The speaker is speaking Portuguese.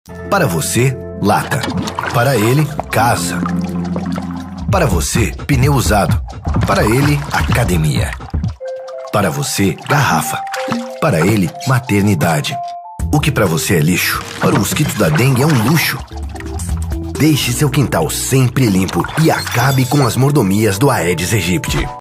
Para você, lata. Para ele, casa. Para você, pneu usado. Para ele, academia. Para você, garrafa. Para ele, maternidade. O que para você é lixo, para o mosquito da dengue é um luxo. Deixe seu quintal sempre limpo e acabe com as mordomias do Aedes aegypti.